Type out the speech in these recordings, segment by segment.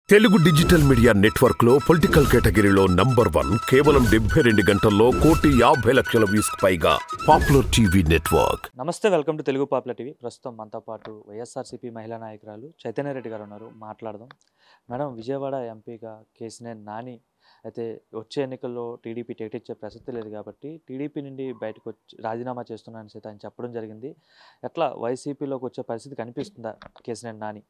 Telugu digital media network లో political కేటగిరీలో number 1 కేవలం 72 గంటల్లో 1,50,00,000 వ్యూస్ పైగా పాపులర్ టీవీ నెట్వర్క్. నమస్తే, welcome to Telugu popular TV. ప్రస్తుతం మనతో పాటు వైఎస్ఆర్సీపీ మహిళా నాయకురాలు చైతన్య రెడ్డి గారు ఉన్నారు. మాట్లాడదాం. మేడం, విజయవాడ ఎంపీగా కేసినేని నాని అయితే వచ్చే ఎన్నికల్లో టీడీపీ టికెట్ ఇచ్చే ప్రసక్తి లేదు కాబట్టి టీడీపీ నుండి బయటకు వచ్చి రాజీనామా చేస్తున్నానని అయితే ఆయన చెప్పడం జరిగింది. ఎట్లా వైసీపీలోకి వచ్చే పరిస్థితి కనిపిస్తుందా కేసినేని నాని?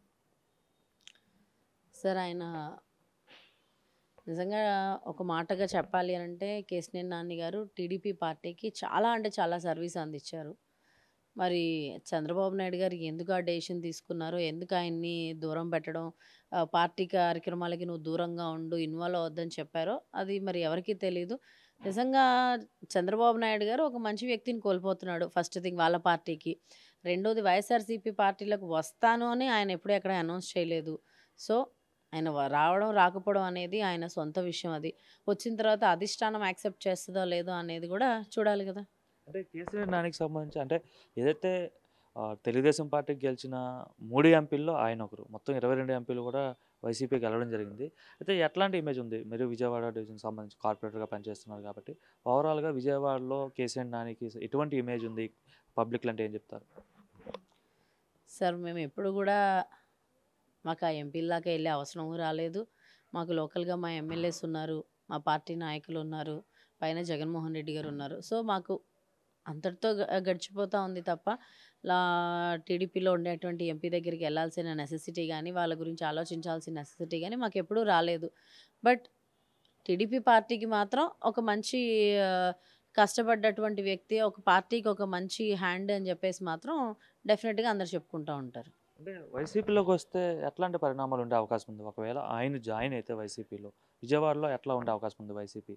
సార్, ఆయన నిజంగా ఒక మాటగా చెప్పాలి అని అంటే కేసినేని నాని గారు టీడీపీ పార్టీకి చాలా అంటే చాలా సర్వీస్ అందించారు. మరి చంద్రబాబు నాయుడు గారు ఎందుకు ఆ డెసిషన్ తీసుకున్నారో, ఎందుకు ఆయన్ని దూరం పెట్టడం, పార్టీ కార్యక్రమాలకి నువ్వు దూరంగా ఉండు, ఇన్వాల్వ్ అవ్వద్దని చెప్పారో అది మరి ఎవరికీ తెలియదు. నిజంగా చంద్రబాబు నాయుడు గారు ఒక మంచి వ్యక్తిని కోల్పోతున్నాడు. ఫస్ట్ థింగ్ వాళ్ళ పార్టీకి. రెండోది, వైఎస్ఆర్సీపీ పార్టీలకు వస్తాను అని ఆయన ఎప్పుడూ ఎక్కడ అనౌన్స్ చేయలేదు. సో ఆయన రావడం రాకపోవడం అనేది ఆయన సొంత విషయం. అది వచ్చిన తర్వాత అధిష్టానం యాక్సెప్ట్ చేస్తుందో లేదో అనేది కూడా చూడాలి కదా. అంటే కేసీఆర్ నానికి సంబంధించి అంటే ఏదైతే తెలుగుదేశం పార్టీకి గెలిచిన 3 ఎంపీల్లో ఆయన ఒకరు, మొత్తం 22 ఎంపీలు కూడా వైసీపీకి గెలవడం జరిగింది. అయితే ఎట్లాంటి ఇమేజ్ ఉంది? మీరు విజయవాడ డివిజన్ సంబంధించి కార్పొరేటర్గా పనిచేస్తున్నారు కాబట్టి ఓవరాల్గా విజయవాడలో కేసీఆర్ నానికి ఎటువంటి ఇమేజ్ ఉంది? పబ్లిక్లో అంటే ఏం చెప్తారు? సార్, మేము ఎప్పుడు కూడా మాకు ఆ ఎంపీలాగా వెళ్ళే అవసరం రాలేదు. మాకు లోకల్గా మా ఎమ్మెల్యేస్ ఉన్నారు, మా పార్టీ నాయకులు ఉన్నారు, పైన జగన్మోహన్ రెడ్డి గారు ఉన్నారు. సో మాకు అంతటితో గడిచిపోతూ ఉంది తప్ప టీడీపీలో ఉండేటువంటి ఎంపీ దగ్గరికి వెళ్ళాల్సిన నెసెసిటీ కానీ, వాళ్ళ గురించి ఆలోచించాల్సిన నెసెసిటీ కానీ మాకు ఎప్పుడూ రాలేదు. బట్ టీడీపీ పార్టీకి మాత్రం ఒక మంచి కష్టపడ్డటువంటి వ్యక్తి, ఒక పార్టీకి ఒక మంచి హ్యాండ్ అని చెప్పేసి మాత్రం డెఫినెట్గా అందరు చెప్పుకుంటూ ఉంటారు. అంటే వైసీపీలోకి వస్తే ఎట్లాంటి పరిణామాలు ఉండే అవకాశం ఉంది? ఒకవేళ ఆయన జాయిన్ అయితే వైసీపీలో విజయవాడలో ఎట్లా ఉండే అవకాశం ఉంది వైసీపీ?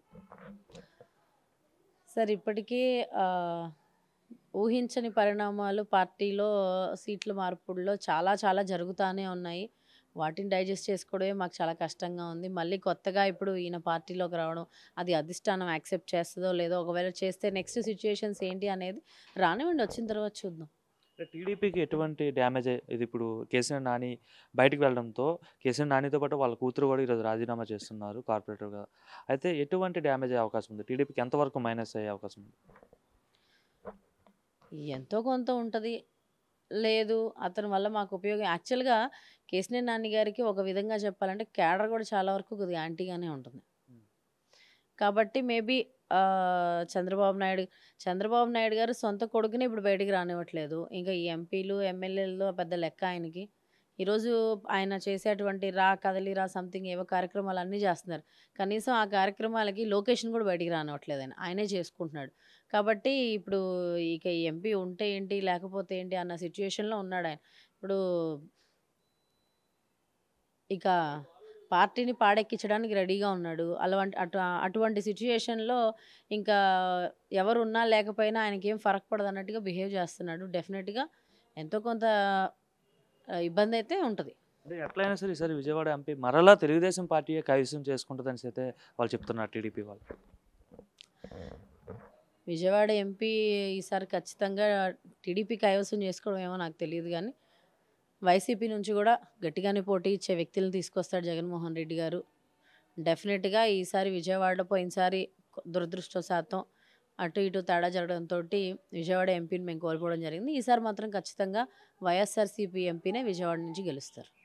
సార్, ఇప్పటికీ ఊహించని పరిణామాలు పార్టీలో సీట్ల మార్పుల్లో చాలా చాలా జరుగుతూనే ఉన్నాయి. వాటిని డైజెస్ట్ చేసుకోవడమే మాకు చాలా కష్టంగా ఉంది. మళ్ళీ కొత్తగా ఇప్పుడు ఈయన పార్టీలోకి రావడం, అది అధిష్టానం యాక్సెప్ట్ చేస్తుందో లేదో, ఒకవేళ చేస్తే నెక్స్ట్ సిచ్యుయేషన్స్ ఏంటి అనేది రానివ్వండి, వచ్చిన తర్వాత చూద్దాం. టీడీపీకి ఎటువంటి డ్యామేజ్ ఇది? ఇప్పుడు కేసీఆర్ నాని బయటకు వెళ్ళడంతో కేసీఆర్ నానితో పాటు వాళ్ళ కూతురు కూడా ఈరోజు రాజీనామా చేస్తున్నారు కార్పొరేటర్గా. అయితే ఎటువంటి డ్యామేజ్ అయ్యే అవకాశం ఉంది? టీడీపీకి ఎంతవరకు మైనస్ అయ్యే అవకాశం ఉంది? ఎంతో కొంత ఉంటుంది. లేదు, అతని వల్ల మాకు ఉపయోగం. యాక్చువల్గా కేసినేని నాని గారికి ఒక విధంగా చెప్పాలంటే క్యాడర్ కూడా చాలా వరకు కొద్దిగా యాంటీగానే ఉంటుంది. కాబట్టి మేబీ చంద్రబాబు నాయుడు గారు సొంత కొడుకుని ఇప్పుడు బయటికి రానివ్వట్లేదు. ఇంకా ఈ ఎంపీలు ఎమ్మెల్యేలు పెద్ద లెక్క ఆయనకి. ఈరోజు ఆయన చేసేటువంటి కదలిరా సంథింగ్ ఏవో కార్యక్రమాలు అన్నీ చేస్తున్నారు. కనీసం ఆ కార్యక్రమాలకి లొకేషన్ కూడా బయటికి రానివ్వట్లేదు. ఆయనే చేసుకుంటున్నాడు. కాబట్టి ఇప్పుడు ఇక ఈ ఎంపీ ఉంటే ఏంటి లేకపోతే ఏంటి అన్న సిచ్యుయేషన్లో ఉన్నాడు ఆయన. ఇప్పుడు ఇక పార్టీని పాడెక్కించడానికి రెడీగా ఉన్నాడు. అటువంటి సిచ్యుయేషన్లో ఇంకా ఎవరున్నా లేకపోయినా ఆయనకేం ఫరక్ పడదు అన్నట్టుగా బిహేవ్ చేస్తున్నాడు. డెఫినెట్గా ఎంతో కొంత ఇబ్బంది అయితే ఉంటుంది. అంటే ఎట్లయినా సరే ఈసారి విజయవాడ ఎంపీ మరలా తెలుగుదేశం పార్టీయే కైవసం చేసుకుంటుందని అయితే వాళ్ళు చెప్తున్నారు, టీడీపీ వాళ్ళు. విజయవాడ ఎంపీ ఈసారి ఖచ్చితంగా టీడీపీ కైవసం చేసుకోవడం ఏమో నాకు తెలియదు, కానీ వైసీపీ నుంచి కూడా గట్టిగానే పోటీ ఇచ్చే వ్యక్తులను తీసుకొస్తాడు జగన్మోహన్ రెడ్డి గారు. డెఫినెట్గా ఈసారి విజయవాడలో పోయినసారి దురదృష్టవశాతం అటు ఇటు తేడా జరగడంతో విజయవాడ ఎంపీని మేము కోల్పోవడం జరిగింది. ఈసారి మాత్రం ఖచ్చితంగా వైఎస్ఆర్సీపీ ఎంపీనే విజయవాడ నుంచి గెలుస్తారు.